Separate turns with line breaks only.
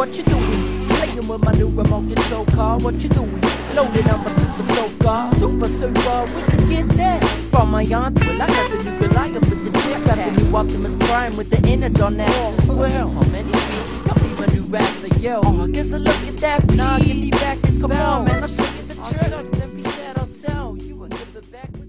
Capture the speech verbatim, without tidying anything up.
what you doing? Playing with my new remote control car, what you doing? Loaded on my super soaker, super super, we can get that from my aunt. Well, I got the new Goliath with the chip, got the new Optimus Prime with the Energon Axis. Well, how many speed? Y'all leave a new rapper, yo. Oh, I guess I look at that, nah, give me back this, come on, man, I'll show you the tricks. Then be sad, I'll tell you, I'll give it back.